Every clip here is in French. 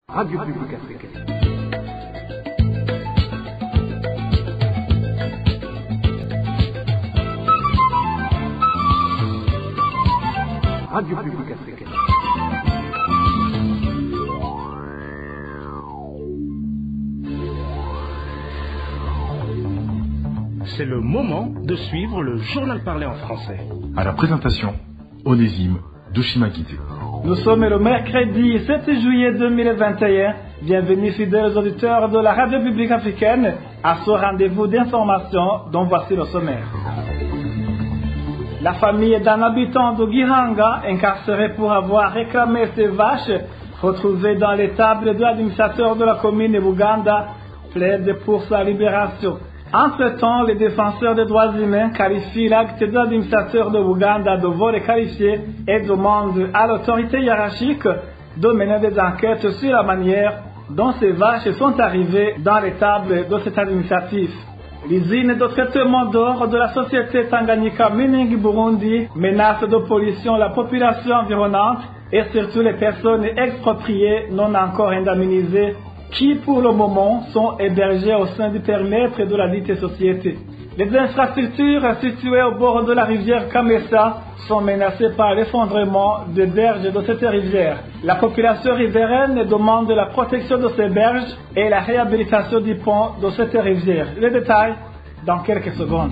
Radio Publique Africaine. Radio Publique Africaine. C'est le moment de suivre le journal parlé en français. À la présentation, Onésime Dushimagite. Nous sommes le mercredi 7 juillet 2021. Bienvenue fidèles auditeurs de la Radio Publique Africaine à ce rendez-vous d'information dont voici le sommaire. La famille d'un habitant de Gihanga, incarcéré pour avoir réclamé ses vaches, retrouvées dans l'étable de l'administrateur de la commune de Buganda, plaide pour sa libération. Entre-temps, les défenseurs des droits humains qualifient l'acte de l'administrateur de Buganda de vol qualifié et demandent à l'autorité hiérarchique de mener des enquêtes sur la manière dont ces vaches sont arrivées dans l'étable de cet administratif. L'usine de traitement d'or de la société Tanganyika Mining Burundi menace de pollution la population environnante et surtout les personnes expropriées non encore indemnisées qui pour le moment sont hébergées au sein du périmètre de la dite société. Les infrastructures situées au bord de la rivière Kamessa sont menacées par l'effondrement des berges de cette rivière. La population riveraine demande la protection de ces berges et la réhabilitation du pont de cette rivière. Les détails dans quelques secondes.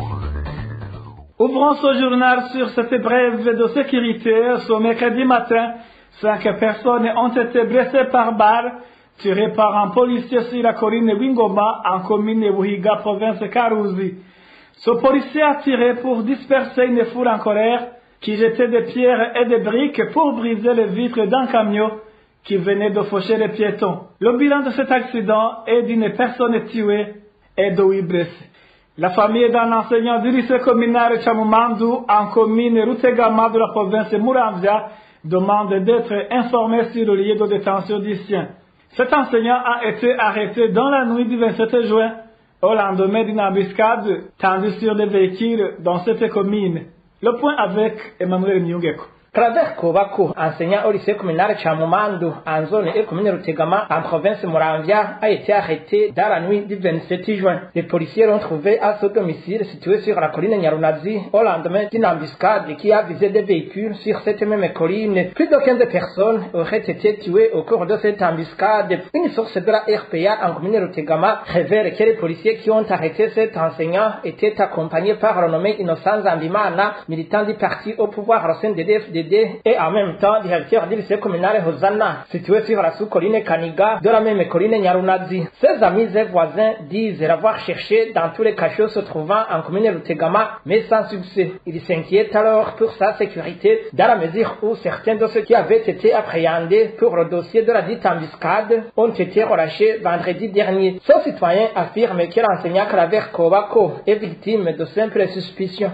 Ouvrons ce journal sur cette brève de sécurité. Ce mercredi matin, 5 personnes ont été blessées par balle tiré par un policier sur la colline Wingoma en commune de Buhiga, province Karuzi. Ce policier a tiré pour disperser une foule en colère qui jetait des pierres et des briques pour briser les vitres d'un camion qui venait de faucher les piétons. Le bilan de cet accident est d'une personne tuée et de 8 blessés. La famille d'un enseignant du lycée communal Chamumandu en commune Rutegama de la province Muramvya demande d'être informée sur le lieu de détention du sien. Cet enseignant a été arrêté dans la nuit du 27 juin au lendemain d'une embuscade tendue sur des véhicules dans cette commune. Le point avec Emmanuel Nyungeko. Claver Kobako, enseignant au lycée communal Chamumandu, en zone et commune Rutegama, en province Muramvya, a été arrêté dans la nuit du 27 juin. Les policiers l'ont trouvé à son domicile situé sur la colline Nyarunazi au lendemain d'une embuscade qui a visé des véhicules sur cette même colline. Plus de 15 personnes auraient été tuées au cours de cette embuscade. Une source de la RPA en commune Rutegama révèle que les policiers qui ont arrêté cet enseignant étaient accompagnés par le nommé Innocent Zambimana, militant du parti au pouvoir au sein des DFDD et en même temps directeur du lycée communal Hosanna, situé sur la sous-colline Kaniga de la même colline Nyarunazi. Ses amis et voisins disent l'avoir cherché dans tous les cachots se trouvant en commune Rutegama, mais sans succès. Ils s'inquiètent alors pour sa sécurité dans la mesure où certains de ceux qui avaient été appréhendés pour le dossier de la dite embuscade ont été relâchés vendredi dernier. Ce citoyen affirme que l'enseignant Claver Kobako est victime de simples suspicions.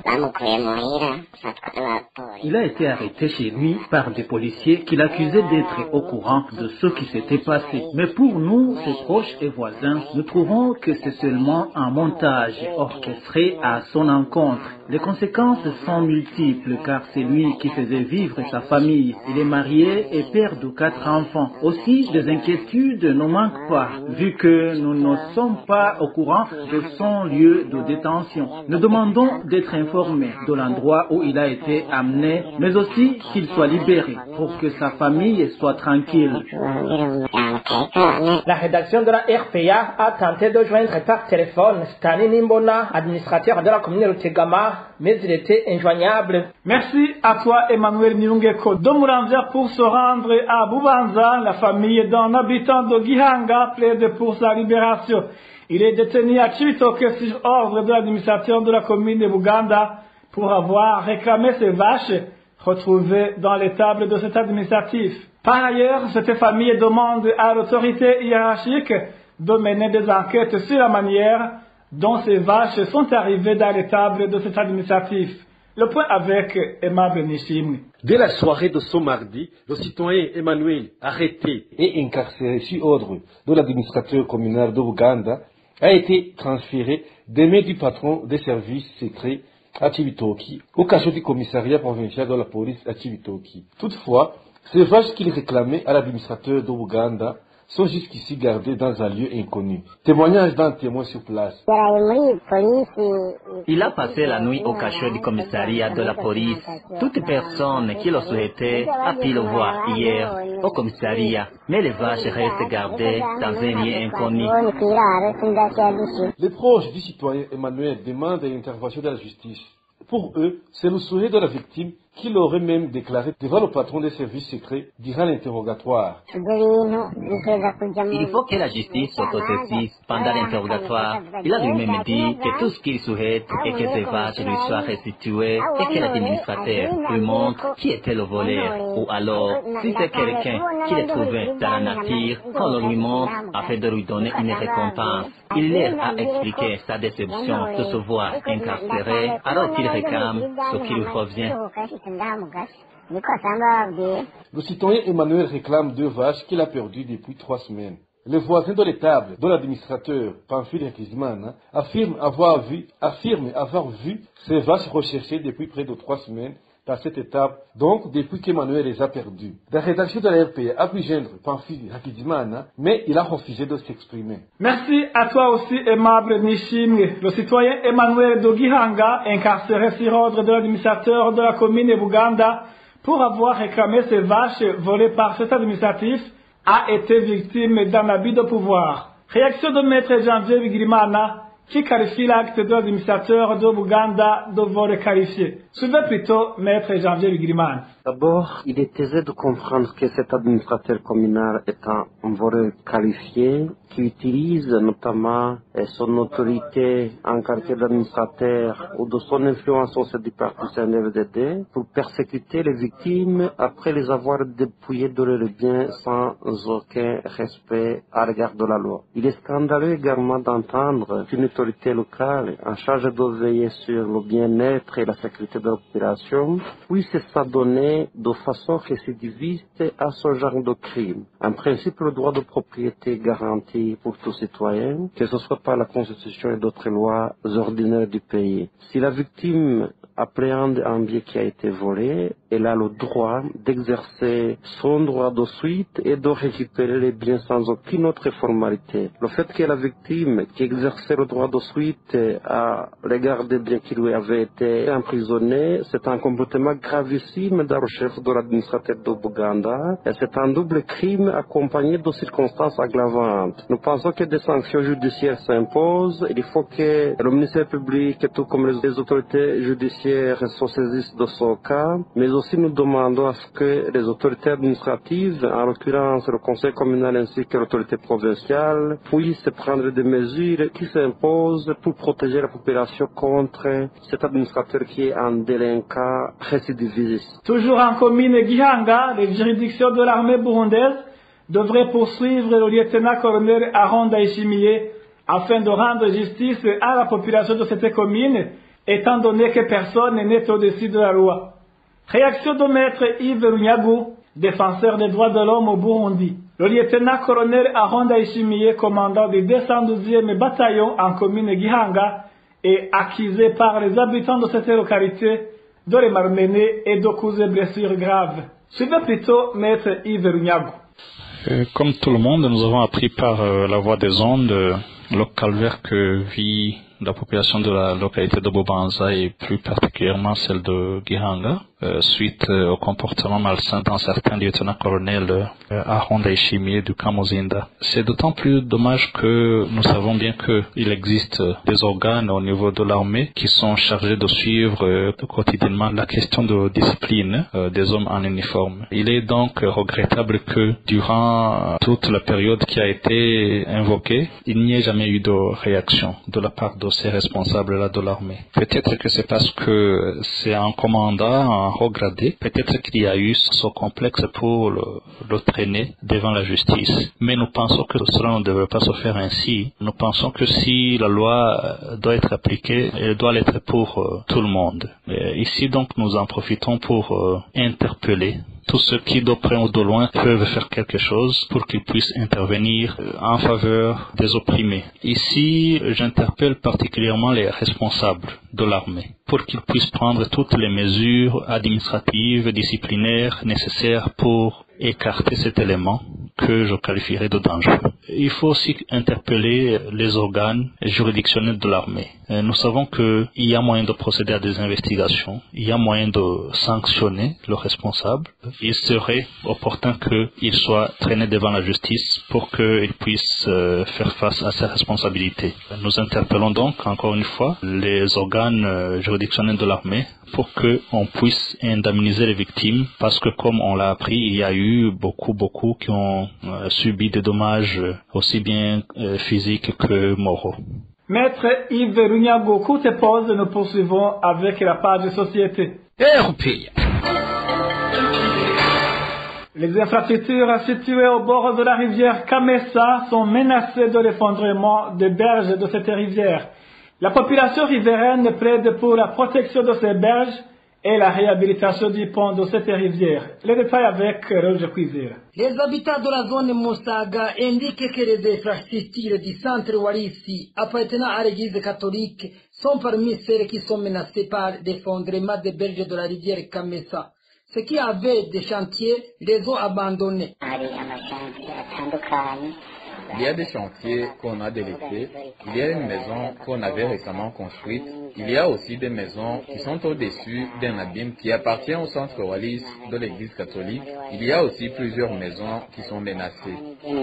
Il a été arrêté chez lui par des policiers qui l'accusaient d'être au courant de ce qui s'était passé. Mais pour nous, ses proches et voisins, nous trouvons que c'est seulement un montage orchestré à son encontre. Les conséquences sont multiples car c'est lui qui faisait vivre sa famille. Il est marié et père de 4 enfants. Aussi, des inquiétudes ne manquent pas, vu que nous ne sommes pas au courant de son lieu de détention. Nous demandons d'être informés de l'endroit où il a été amené, mais aussi qu'il soit libéré pour que sa famille soit tranquille. La rédaction de la RPA a tenté de joindre par téléphone Stani Nimbona, administrateur de la commune Rutegama, mais il était injoignable. Merci à toi Emmanuel Nyungeko de Muramvya. Pour se rendre à Bubanza, la famille d'un habitant de Gihanga plaide pour sa libération. Il est détenu à Chibitoke sur ordre de l'administrateur de la commune de Buganda pour avoir réclamé ses vaches retrouvées dans l'étable de cet administratif. Par ailleurs, cette famille demande à l'autorité hiérarchique de mener des enquêtes sur la manière dont ces vaches sont arrivées dans l'étable de cet administratif. Le point avec Emma Benishim. Dès la soirée de ce mardi, le citoyen Emmanuel, arrêté et incarcéré sur ordre de l'administrateur communal de Buganda, a été transféré des mains du patron des services secrets à Chibitoke, au cachot du commissariat provincial de la police à Chibitoke. Toutefois, Ces vaches qu'il réclamait à l'administrateur d'Ouganda sont jusqu'ici gardés dans un lieu inconnu. Témoignage d'un témoin sur place. Il a passé la nuit au cachot du commissariat de la police. Toute personne qui le souhaitait a pu le voir hier au commissariat, mais les vaches restent gardées dans un lieu inconnu. Les proches du citoyen Emmanuel demandent une intervention de la justice. Pour eux, c'est le souhait de la victime qui l'aurait même déclaré devant le patron des services secrets durant l'interrogatoire. Il faut que la justice s'autosaisisse pendant l'interrogatoire. Il a lui-même dit que tout ce qu'il souhaite est que ces vaches lui soient restituées et que l'administrateur lui montre qui était le voleur. Ou alors, si c'est quelqu'un qui les trouvait dans la nature, qu'on le lui montre afin de lui donner une récompense. Il leur a expliqué sa déception de se voir incarcéré alors qu'il réclame ce qui lui revient. Le citoyen Emmanuel réclame 2 vaches qu'il a perdues depuis 3 semaines. Les voisins de l'étable de l'administrateur Pamphile Kizman affirment avoir vu ces vaches recherchées depuis près de 3 semaines dans cette étape, donc depuis qu'Emmanuel les a perdues. La rédaction de la RPA a pu joindre Pamphile Kizman, mais il a refusé de s'exprimer. Merci à toi aussi, aimable Nishimwe. Le citoyen Emmanuel Dogihanga, incarcéré sur ordre de l'administrateur de la commune de Buganda pour avoir réclamé ses vaches volées par cet administratif, a été victime d'un abus de pouvoir. Réaction de maître Janvier Bigirimana, qui qualifie l'acte de l'administrateur de Buganda de vol qualifié. Suivez plutôt maître Janvier Bigirimana. D'abord, il est aisé de comprendre que cet administrateur communal est un voleur qualifié qui utilise notamment son autorité en qualité d'administrateur ou de son influence au sein du parti CNDD pour persécuter les victimes après les avoir dépouillées de leurs biens sans aucun respect à l'égard de la loi. Il est scandaleux également d'entendre qu'une autorité locale en charge de veiller sur le bien-être et la sécurité de la population puisse s'adonner de façon récidiviste à ce genre de crime. En principe, le droit de propriété est garanti pour tout citoyen, que ce soit par la Constitution et d'autres lois ordinaires du pays. Si la victime appréhende un bien qui a été volé, elle a le droit d'exercer son droit de suite et de récupérer les biens sans aucune autre formalité. Le fait que la victime qui exerçait le droit de suite à l'égard des biens qui lui avaient été emprisonnés, c'est un comportement gravissime dans le chef de l'administrateur de Buganda et c'est un double crime accompagné de circonstances aggravantes. Nous pensons que des sanctions judiciaires s'imposent. Il faut que le ministère public, tout comme les autorités judiciaires, se saisissent de ce cas, mais aussi nous demandons à ce que les autorités administratives, en l'occurrence le conseil communal ainsi que l'autorité provinciale, puissent prendre des mesures qui s'imposent pour protéger la population contre cet administrateur qui est un délinquant récidiviste. Toujours en commune Gihanga, les juridictions de l'armée burundaise devraient poursuivre le lieutenant-colonel Aaron Ndayishimiye afin de rendre justice à la population de cette commune, étant donné que personne n'est au-dessus de la loi. Réaction de maître Yves Runyagu, défenseur des droits de l'homme au Burundi. Le lieutenant-colonel Aaron Ndayishimiye, commandant du 212e bataillon en commune Gihanga, est accusé par les habitants de cette localité de les malmener et de causer blessures graves. Suivez plutôt maître Yves Runyagu. Comme tout le monde, nous avons appris par la voie des ondes le calvaire que vit la population de la localité de Bobanza et plus particulièrement celle de Gihanga suite au comportement malsain d'un certain lieutenant-colonel Aaron Ndayishimiye du camp Muzinda. C'est d'autant plus dommage que nous savons bien qu'il existe des organes au niveau de l'armée qui sont chargés de suivre quotidiennement la question de discipline des hommes en uniforme. Il est donc regrettable que durant toute la période qui a été invoquée, il n'y ait jamais eu de réaction de la part de ces responsables-là de l'armée. Peut-être que c'est parce que c'est un commandant en haut gradé, peut-être qu'il y a eu ce complexe pour le traîner devant la justice. Mais nous pensons que cela ne devrait pas se faire ainsi. Nous pensons que si la loi doit être appliquée, elle doit l'être pour tout le monde. Ici donc nous en profitons pour interpeller tous ceux qui de près ou de loin peuvent faire quelque chose pour qu'ils puissent intervenir en faveur des opprimés. Ici, j'interpelle particulièrement les responsables de l'armée pour qu'ils puissent prendre toutes les mesures administratives et disciplinaires nécessaires pour écarter cet élément que je qualifierais de dangereux. Il faut aussi interpeller les organes juridictionnels de l'armée. Nous savons qu'il y a moyen de procéder à des investigations, il y a moyen de sanctionner le responsable. Il serait opportun qu'il soit traîné devant la justice pour qu'il puisse faire face à ses responsabilités. Nous interpellons donc, encore une fois, les organes juridictionnels de l'armée pour qu'on puisse indemniser les victimes, parce que comme on l'a appris, il y a eu beaucoup qui ont subi des dommages aussi bien physiques que moraux. Maître Yves Runyago, courte pause, nous poursuivons avec la page société. Les infrastructures situées au bord de la rivière Kamessa sont menacées de l'effondrement des berges de cette rivière. La population riveraine plaide pour la protection de ces berges et la réhabilitation du pont de cette rivière. Les détails avec Roger Cuisera. Les habitants de la zone Moussaga indiquent que les infrastructures du centre Warissi appartenant à l'église catholique sont parmi celles qui sont menacées par l'effondrement des berges de la rivière Kamessa. Ce qui avait des chantiers les ont abandonnés. Il y a des chantiers qu'on a délaissés, il y a une maison qu'on avait récemment construite, il y a aussi des maisons qui sont au-dessus d'un abîme qui appartient au centre Wallis de l'église catholique, il y a aussi plusieurs maisons qui sont menacées.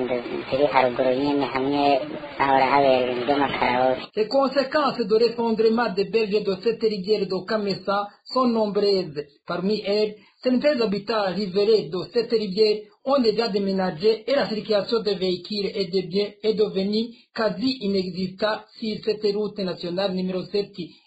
Les conséquences de l'effondrement des berges de cette rivière de Kamessa sont nombreuses. Parmi elles, certains habitants riverains de cette rivière ont déjà déménagé et la circulation des véhicules et des biens est devenue quasi inexistante sur cette route nationale numéro 7.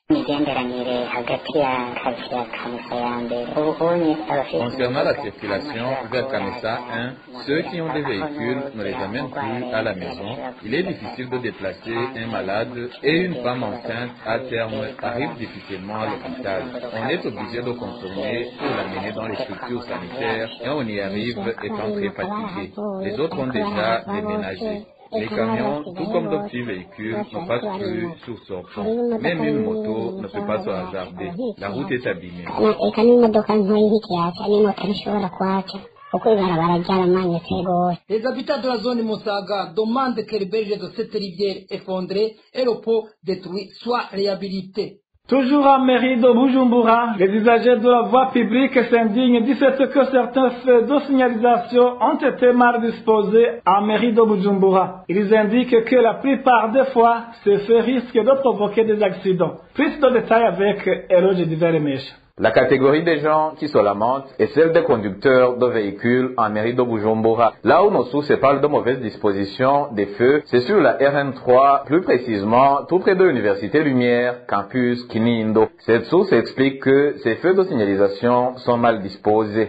Concernant la circulation vers Kamessa 1, ceux qui ont des véhicules ne les amènent plus à la maison. Il est difficile de déplacer un malade et une femme enceinte à terme arrive difficilement à l'hôpital. On est obligé de contourner pour l'amener dans les structures sanitaires et on y arrive étant très fatigué. Les autres ont déjà déménagé. Les camions, tout comme d'autres petits véhicules, ne passent plus sur ce pont. Même une moto ne peut pas se hasarder. La route est abîmée. Les habitants de la zone Moussaga demandent que les berges de cette rivière effondrée et le pont détruit soient réhabilités. Toujours en mairie de Bujumbura, les usagers de la voie publique s'indignent du fait que certains feux de signalisation ont été mal disposés en mairie de Bujumbura. Ils indiquent que la plupart des fois, ces feux risquent de provoquer des accidents. Plus de détails avec Eroge Diveremèche. La catégorie des gens qui se lamentent est celle des conducteurs de véhicules en mairie de Bujumbura. Là où nos sources parlent de mauvaises dispositions des feux, c'est sur la RN3, plus précisément tout près de l'Université Lumière, campus Kinindo. Cette source explique que ces feux de signalisation sont mal disposés.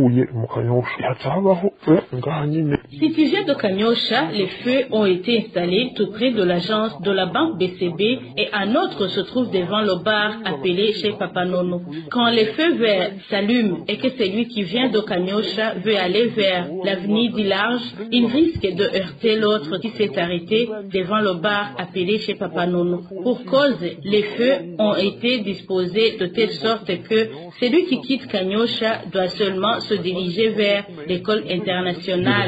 Situé de Kanyosha, les feux ont été installés tout près de l'agence de la banque BCB et un autre se trouve devant le bar appelé chez Papanono. Quand les feux verts s'allument et que celui qui vient de Kanyosha veut aller vers l'avenue du Large, il risque de heurter l'autre qui s'est arrêté devant le bar appelé chez Papanono. Pour cause, les feux ont été disposés de telle sorte que celui qui quitte Kanyosha doit seulement se diriger vers l'école internationale.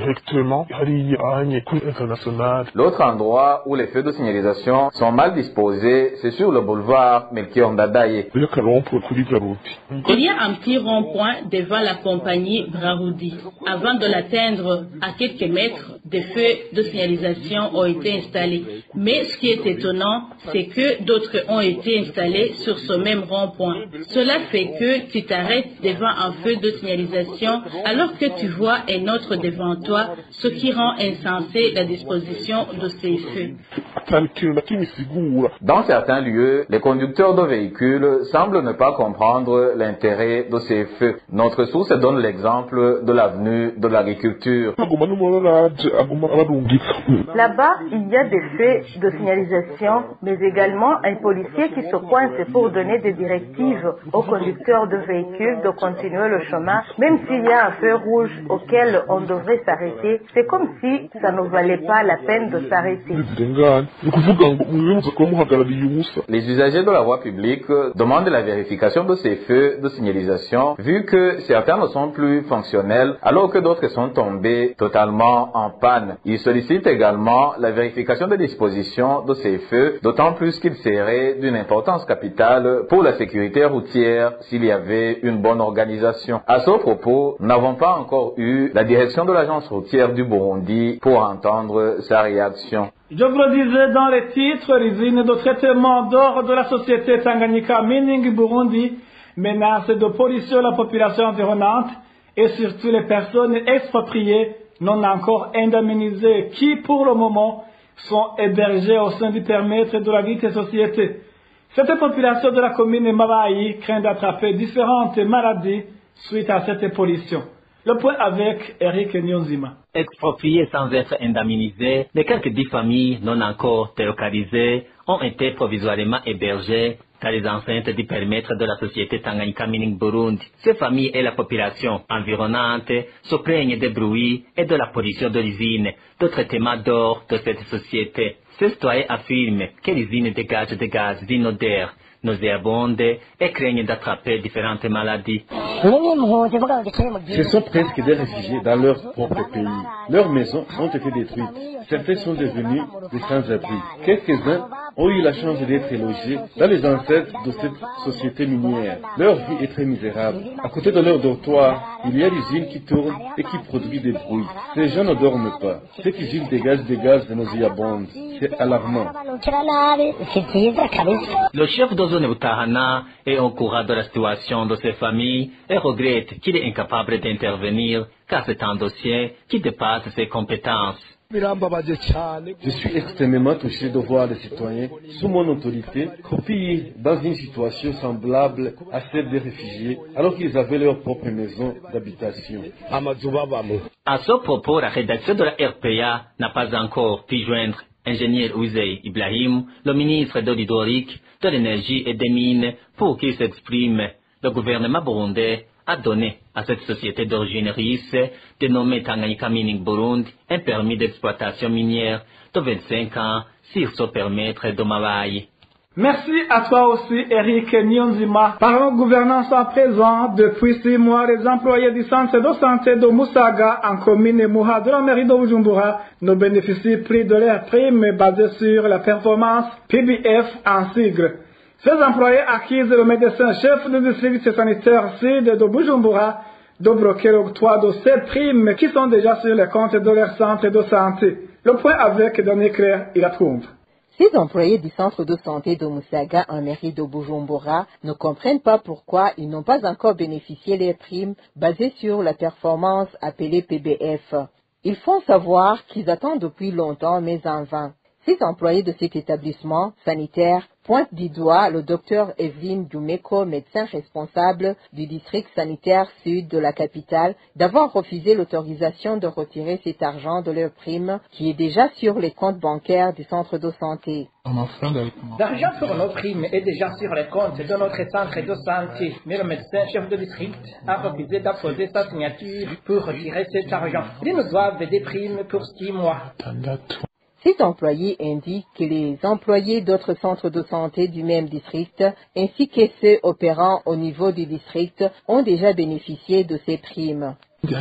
L'autre endroit où les feux de signalisation sont mal disposés, c'est sur le boulevard Melchior Ndadaye. Il y a un petit rond-point devant la compagnie Brahoudi. Avant de l'atteindre, à quelques mètres, des feux de signalisation ont été installés. Mais ce qui est étonnant, c'est que d'autres ont été installés sur ce même rond-point. Cela fait que tu t'arrêtes devant un feu de signalisation alors que tu vois un autre devant toi, ce qui rend insensé la disposition de ces feux. Dans certains lieux, les conducteurs de véhicules semblent ne pas comprendre l'intérêt de ces feux. Notre source donne l'exemple de l'avenue de l'agriculture. Là-bas, il y a des feux de signalisation, mais également un policier qui se coince pour donner des directives aux conducteurs de véhicules de continuer le chemin, même s'il y a un feu rouge auquel on devrait s'arrêter. C'est comme si ça ne valait pas la peine de s'arrêter. Les usagers de la voie publique demandent la vérification de ces feux de signalisation, vu que certains ne sont plus fonctionnels, alors que d'autres sont tombés totalement en panne. Ils sollicitent également la vérification des dispositions de ces feux, d'autant plus qu'ils seraient d'une importance capitale pour la sécurité routière s'il y avait une bonne organisation. À ce propos, nous n'avons pas encore eu la direction de l'agence routière du Burundi pour entendre sa réaction. Je vous le disais dans les titres, l'usine de traitement d'or de la société Tanganyika Mining Burundi menace de pollution la population environnante et surtout les personnes expropriées non encore indemnisées qui, pour le moment, sont hébergées au sein du périmètre de la dite société. Cette population de la commune Mabaï craint d'attraper différentes maladies suite à cette pollution. Le point avec Eric Nyonzima. Expropriés sans être indemnisés, les quelques 10 familles non encore délocalisées ont été provisoirement hébergées dans les enceintes du périmètre de la société Tanganyika Mining Burundi. Ces familles et la population environnante se plaignent des bruits et de la pollution de l'usine de traitement d'or de cette société. Ces citoyens affirment que l'usine dégage des gaz inodores, nauséabondes et craignent d'attraper différentes maladies. Ce sont presque des réfugiés dans leur propre pays. Leurs maisons ont été détruites. Certains sont devenus des sans-abri. Quelques-uns ont eu la chance d'être logés dans les enceintes de cette société minière. Leur vie est très misérable. À côté de leur dortoir, il y a l'usine qui tourne et qui produit des bruits. Ces gens ne dorment pas. Cette usine dégage des gaz nauséabondes. C'est alarmant. Le chef de zone Utahana est au courant de la situation de ces familles et regrette qu'il est incapable d'intervenir car c'est un dossier qui dépasse ses compétences. Je suis extrêmement touché de voir les citoyens sous mon autorité croupir dans une situation semblable à celle des réfugiés alors qu'ils avaient leur propre maison d'habitation. À ce propos, la rédaction de la RPA n'a pas encore pu joindre ingénieur Ouzey Ibrahim, le ministre de l'Hydraulique, de l'Énergie et des Mines, pour qu'il s'exprime. Le gouvernement burundais a donné à cette société d'origine russe, dénommée Tanganyika Mining Burundi, un permis d'exploitation minière de 25 ans sur ce périmètre de Mabaï. Merci à toi aussi, Eric Nyonzima. Parlons gouvernance à présent. Depuis 6 mois, les employés du centre de santé de Moussaga, en commune Mouha de la mairie de Bujumbura, ne bénéficient plus de leurs primes basées sur la performance PBF en sigle. Ces employés accusent le médecin-chef du district sanitaire sud de Bujumbura de bloquer l'octroi de ces primes qui sont déjà sur les comptes de leur centre de santé. Le point avec Daniel Claire, il la trouve. Ces employés du centre de santé de Moussaga en mairie de Bujumbura ne comprennent pas pourquoi ils n'ont pas encore bénéficié des primes basées sur la performance appelée PBF. Ils font savoir qu'ils attendent depuis longtemps mais en vain. Ces employés de cet établissement sanitaire pointent du doigt le docteur Evelyne Dumeko, médecin responsable du district sanitaire sud de la capitale, d'avoir refusé l'autorisation de retirer cet argent de leur prime qui est déjà sur les comptes bancaires du centre de santé. L'argent pour nos primes est déjà sur les comptes de notre centre de santé, mais le médecin chef de district a refusé d'apposer sa signature pour retirer cet argent. Ils nous doivent des primes pour 6 mois. Ces employés indiquent que les employés d'autres centres de santé du même district, ainsi que ceux opérant au niveau du district, ont déjà bénéficié de ces primes.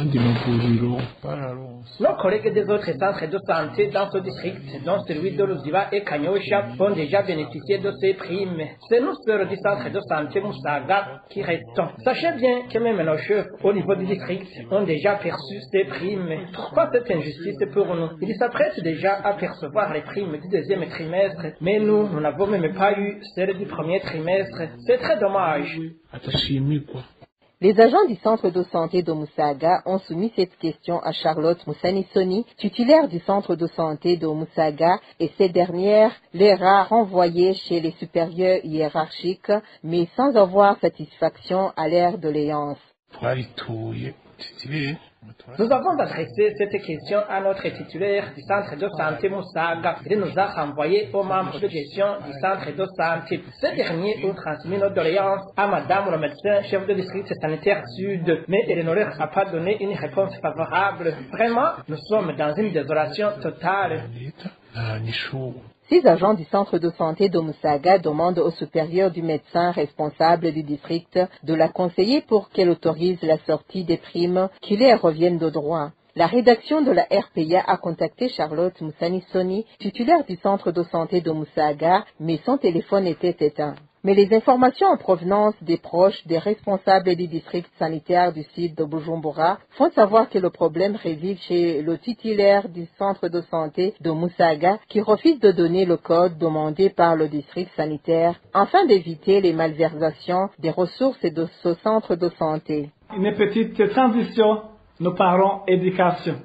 Nos collègues des autres centres de santé dans ce district, dont celui de Luziba et Kanyosha, ont déjà bénéficié de ces primes. C'est nous seuls du centre de santé Moussaga qui restons. Sachez bien que même nos chefs au niveau du district ont déjà perçu ces primes. Pourquoi cette injustice pour nous? Ils s'apprêtent déjà à percevoir les primes du deuxième trimestre, mais nous n'avons même pas eu celles du premier trimestre. C'est très dommage. Les agents du centre de santé de Musaga ont soumis cette question à Charlotte Moussanissoni, titulaire du centre de santé de Musaga, et cette dernière les a renvoyés chez les supérieurs hiérarchiques, mais sans avoir satisfaction à leur doléance. Nous avons adressé cette question à notre titulaire du centre de santé Musaga. Il nous a renvoyé aux membres de gestion du centre de santé. Ce dernier ont transmis notre doléance à madame le médecin chef de district sanitaire sud, mais il ne leur a pas donné une réponse favorable. Vraiment, nous sommes dans une désolation totale. 6 agents du centre de santé de Musaga demandent au supérieur du médecin responsable du district de la conseiller pour qu'elle autorise la sortie des primes qui leur reviennent de droit. La rédaction de la RPA a contacté Charlotte Moussanissoni, titulaire du centre de santé de Musaga, mais son téléphone était éteint. Mais les informations en provenance des proches des responsables du district sanitaire du site de Bujumbura font savoir que le problème réside chez le titulaire du centre de santé de Musaga qui refuse de donner le code demandé par le district sanitaire afin d'éviter les malversations des ressources de ce centre de santé. Une petite transition, nous parlons éducation.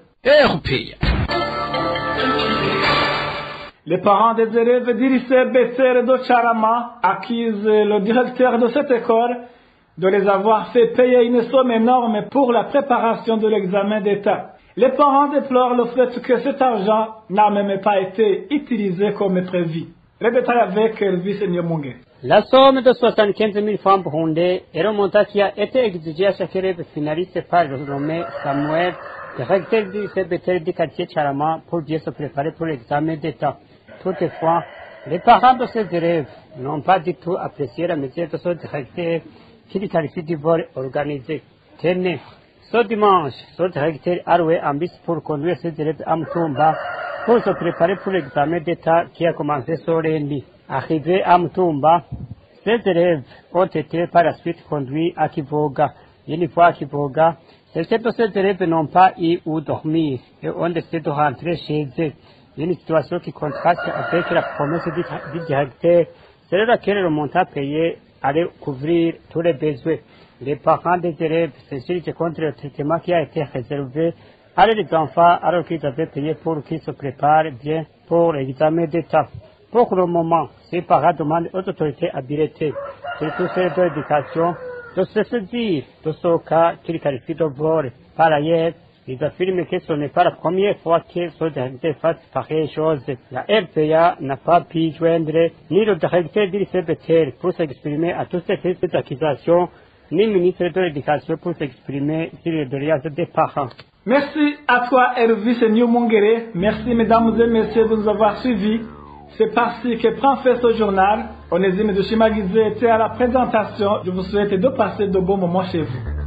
Les parents des élèves du lycée Besser de Charama accusent le directeur de cette école de les avoir fait payer une somme énorme pour la préparation de l'examen d'État. Les parents déplorent le fait que cet argent n'a même pas été utilisé comme prévu. Les détails avec Elvis Nyomungé. La somme de 75 000 francs burundais est le montant qui a été exigé à chaque élève finaliste par le nommé Samuel, directeur du lycée Besser du quartier Charama, pour bien se préparer pour l'examen d'État. Toutefois, les parents de ces élèves n'ont pas du tout apprécié la mesure de ce directeur qui les qualifie du vol organisé. Tenez, ce dimanche, ce directeur a loué un bus pour conduire ces élèves à Mtumba pour se préparer pour l'examen d'État qui a commencé ce lundi. Arrivés à Mtumba, ces élèves ont été par la suite conduits à Kivoga. Une fois à Kivoga, certains de ces élèves n'ont pas eu où dormir et ont décidé de rentrer chez eux. Une situation qui contraste avec la promesse du directeur, selon laquelle le montant payé allait couvrir tous les besoins. Les parents des élèves s'insurgent contre le traitement qui a été réservé à leurs enfants alors qu'ils avaient payé pour qu'ils se préparent bien pour l'examen d'État. Pour le moment, ces parents demandent aux autorités habilitées, surtout celles de l'éducation, de se saisir de ce cas qu'ils qualifient de vol. Par ailleurs, ils affirment que ce n'est pas la première fois que ce directeur fasse pareille chose. La RPA n'a pas pu joindre ni le directeur du lycée Bethel pour s'exprimer à toutes ces accusations, ni le ministre de l'Éducation pour s'exprimer sur les doléances des parents. Merci à toi, Elvis Nyomungé. Merci, mesdames et messieurs, de nous avoir suivis. C'est parti que prend fait ce journal. Onésime de Chimaguizé était à la présentation. Je vous souhaite de passer de bons moments chez vous.